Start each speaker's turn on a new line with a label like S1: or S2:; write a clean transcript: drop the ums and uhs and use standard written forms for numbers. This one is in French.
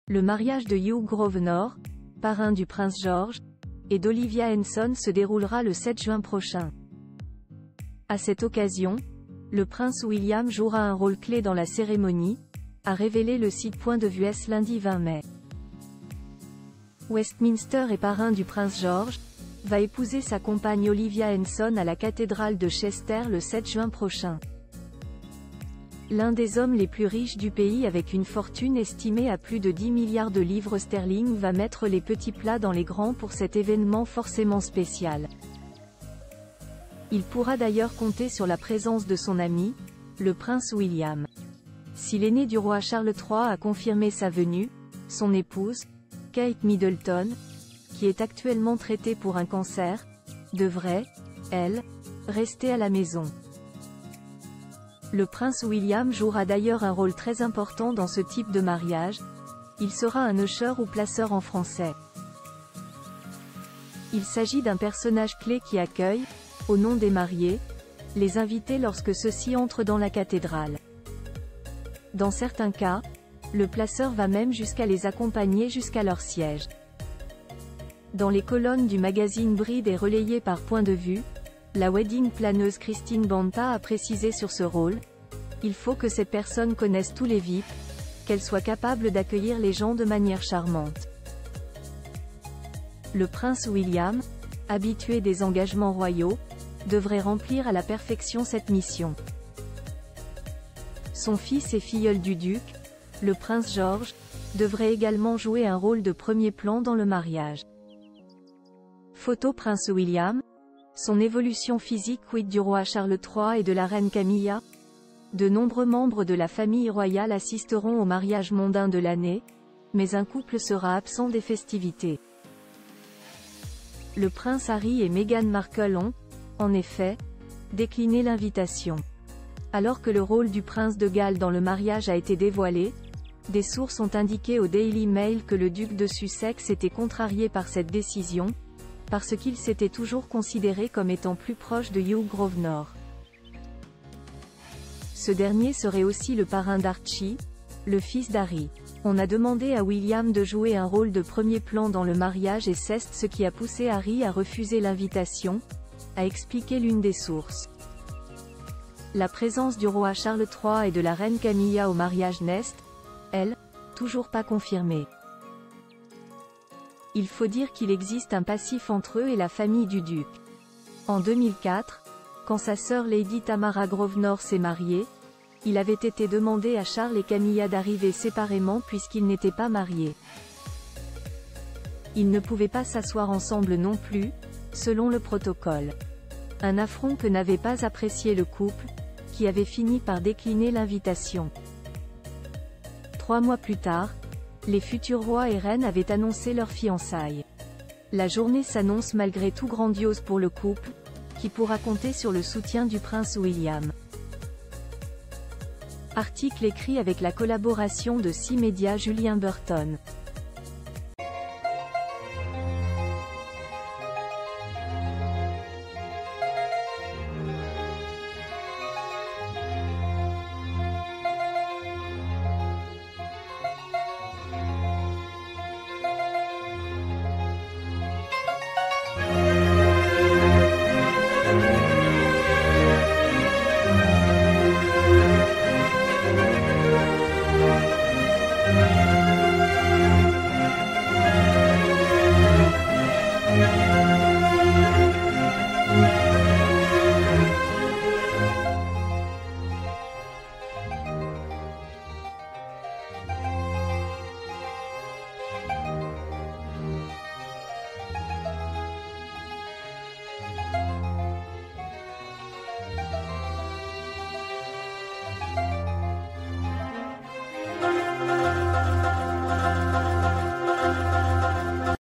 S1: Le mariage de Hugh Grosvenor, parrain du prince George, et d'Olivia Henson se déroulera le 7 juin prochain. À cette occasion, le prince William jouera un rôle clé dans la cérémonie, a révélé le site Point de Vue S lundi 20 mai. Westminster est parrain du prince George, va épouser sa compagne Olivia Henson à la cathédrale de Chester le 7 juin prochain. L'un des hommes les plus riches du pays avec une fortune estimée à plus de 10 milliards de livres sterling va mettre les petits plats dans les grands pour cet événement forcément spécial. Il pourra d'ailleurs compter sur la présence de son ami, le prince William. Si l'aîné du roi Charles III a confirmé sa venue, son épouse, Kate Middleton, qui est actuellement traitée pour un cancer, devrait, elle, rester à la maison. Le prince William jouera d'ailleurs un rôle très important dans ce type de mariage, il sera un usher ou placeur en français. Il s'agit d'un personnage clé qui accueille, au nom des mariés, les invités lorsque ceux-ci entrent dans la cathédrale. Dans certains cas, le placeur va même jusqu'à les accompagner jusqu'à leur siège. Dans les colonnes du magazine Bride et relayé par Point de Vue, la wedding planeuse Christine Banta a précisé sur ce rôle, il faut que cette personne connaisse tous les VIP, qu'elle soit capable d'accueillir les gens de manière charmante. Le prince William, habitué des engagements royaux, devrait remplir à la perfection cette mission. Son fils et filleul du duc, le prince George, devrait également jouer un rôle de premier plan dans le mariage. Photo Prince William, son évolution physique quid du roi Charles III et de la reine Camilla. De nombreux membres de la famille royale assisteront au mariage mondain de l'année, mais un couple sera absent des festivités. Le prince Harry et Meghan Markle ont, en effet, décliné l'invitation. Alors que le rôle du prince de Galles dans le mariage a été dévoilé, des sources ont indiqué au Daily Mail que le duc de Sussex était contrarié par cette décision, parce qu'il s'était toujours considéré comme étant plus proche de Hugh Grosvenor. Ce dernier serait aussi le parrain d'Archie, le fils d'Harry. On a demandé à William de jouer un rôle de premier plan dans le mariage et c'est ce qui a poussé Harry à refuser l'invitation, a expliqué l'une des sources. La présence du roi Charles III et de la reine Camilla au mariage n'est, elle, toujours pas confirmée. Il faut dire qu'il existe un passif entre eux et la famille du duc. En 2004, quand sa sœur Lady Tamara Grosvenor s'est mariée, il avait été demandé à Charles et Camilla d'arriver séparément puisqu'ils n'étaient pas mariés. Ils ne pouvaient pas s'asseoir ensemble non plus, selon le protocole. Un affront que n'avait pas apprécié le couple, qui avait fini par décliner l'invitation. 3 mois plus tard, les futurs rois et reines avaient annoncé leur fiançailles. La journée s'annonce malgré tout grandiose pour le couple, qui pourra compter sur le soutien du prince William. Article écrit avec la collaboration de 6 médias Julien Burton.